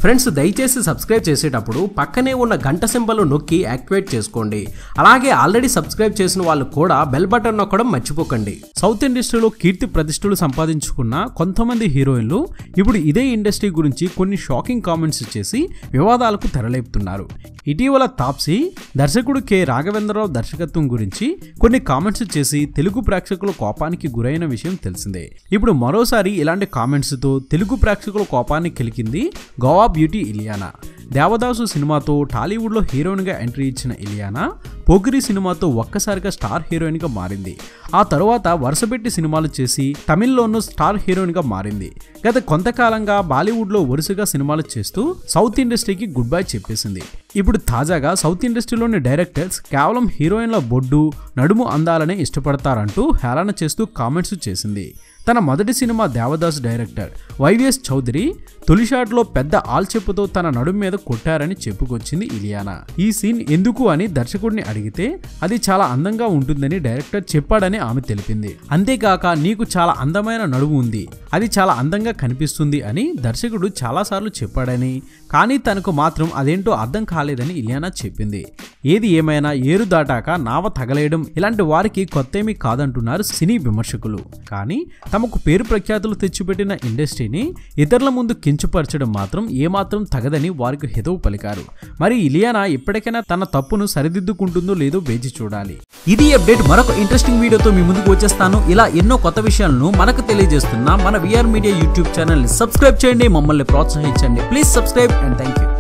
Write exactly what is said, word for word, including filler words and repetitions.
Friends దయచేసి subscribe చేసేటప్పుడు పక్కనే ఉన్న గంట సింబల్ నొక్కి యాక్టివేట్ చేసుకోండి. అలాగే ఆల్రెడీ సబ్స్క్రైబ్ చేసిన వాళ్ళు కూడా బెల్ బటన్ నొక్కడం మర్చిపోకండి. సౌత్ ఇండస్ట్రీలో కీర్తి ప్రతిష్టలు సంపాదించుకున్న కొంతమంది హీరోయిన్లు ఇప్పుడు ఇదే ఇండస్ట్రీ గురించి కొన్ని షాకింగ్ కామెంట్స్ చేసి వివాదాలకు తెరలేపుతున్నారు. ఇటీవల తాప్సీ దర్శకుడు కె రాఘవేంద్రరావు దర్శకత్వం గురించి కొన్ని కామెంట్స్ చేసి తెలుగు ప్రేక్షకుల కోపానికి గురైన విషయం తెలిసిందే. ఇప్పుడు మరోసారి ఇలాంటి కామెంట్స్ తో తెలుగు ప్రేక్షకుల కోపాన్ని కెలికింది గోవా బ్యూటీ ఇలియానా. దేవదాసు సినిమాతో టాలీవుడ్ లో హీరోయిన్ గా ఎంట్రీ ఇచ్చిన ఇలియానా పోకిరి సినిమాతో ఒక్కసారిగా స్టార్ హీరోయిన్ గా మారింది. ఆ తరువాత వరుసపెట్టి సినిమాలు చేసి తమిళ్లోనూ స్టార్ హీరోయిన్ గా మారింది. గత కొంతకాలంగా బాలీవుడ్ లో వరుసగా సినిమాలు చేస్తూ సౌత్ ఇండస్ట్రీకి గుడ్ బై చెప్పేసింది. ఇప్పుడు తాజాగా సౌత్ ఇండస్ట్రీలోని డైరెక్టర్స్ కేవలం హీరోయిన్ల బొడ్డు నడుము అందాలనే ఇష్టపడతారంటూ హేళన చేస్తూ కామెంట్స్ చేసింది. తన మొదటి సినిమా దేవదాస్ డైరెక్టర్ వైవిఎస్ చౌదరి తొలి షాట్ లో పెద్ద ఆల్చెప్పుతో తన నడుము మీద కొట్టారని చెప్పుకొచ్చింది ఇలియానా. ఈ సీన్ ఎందుకు అని దర్శకుడిని అడిగితే అది చాలా అందంగా ఉంటుందని డైరెక్టర్ చెప్పాడని ఆమె తెలిపింది. అంతేకాక నీకు చాలా అందమైన నడుము ఉంది, అది చాలా అందంగా కనిపిస్తుంది అని దర్శకుడు చాలాసార్లు చెప్పాడని, కానీ తనకు మాత్రం అదేంటో అర్థం కాలేదని ఇలియానా చెప్పింది. ఏది ఏమైనా ఏరు దాటాక నావ తగలేయడం ఇలాంటి వారికి కొత్తేమీ కాదంటున్నారు సినీ విమర్శకులు. కానీ తమకు పేరు ప్రఖ్యాతులు తెచ్చిపెట్టిన ఇండస్ట్రీని ఇతరుల ముందు కించపరచడం మాత్రం ఏమాత్రం తగదని వారికి హితవు పలికారు. మరి ఇలియానా ఇప్పటికైనా తన తప్పును సరిదిద్దుకుంటుందో లేదో వేచి చూడాలి. ఇది అప్డేట్. మరొక ఇంట్రెస్టింగ్ వీడియోతో మీ ముందుకు వచ్చేస్తాను. ఇలా ఎన్నో కొత్త విషయాలను మనకు తెలియజేస్తున్న మన విఆర్ మీడియా యూట్యూబ్ ఛానల్ ని సబ్స్క్రైబ్ చేయండి, మమ్మల్ని ప్రోత్సహించండి. Please subscribe and thank you.